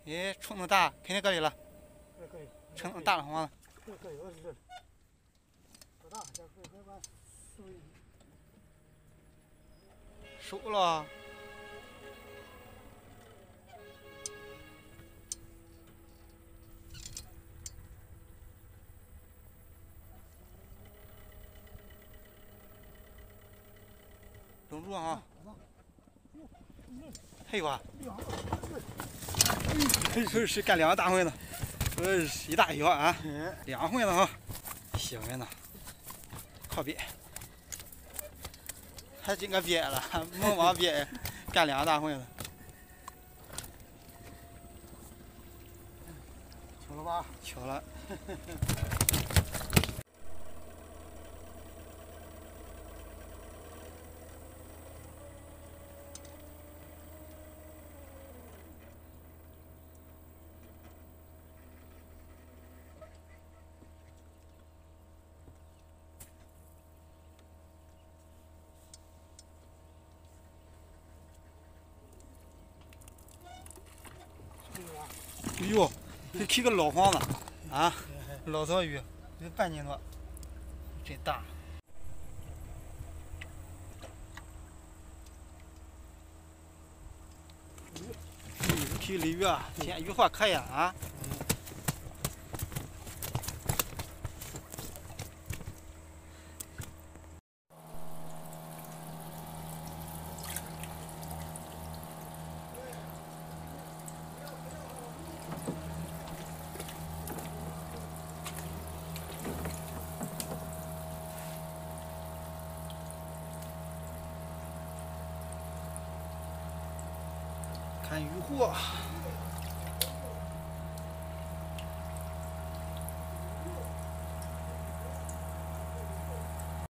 哎，虫子大，肯定搁里了， 可以。 成大了黄了。 可以，我是这里。多大？这可以把熟了。拢住啊！还有啊！是干2个大混子，一大一小啊，2个混子哈，行着呢，靠边，还真个憋了，猛往憋，干2个大混子， 巧了吧？ 巧了。哎呦，这起个老黄子啊，老早鱼，有半斤多，真大。提鲤鱼啊，今天鱼货可以啊。看鱼货。